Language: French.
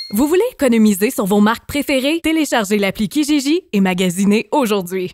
Vous voulez économiser sur vos marques préférées? Téléchargez l'appli Kijiji et magasinez aujourd'hui.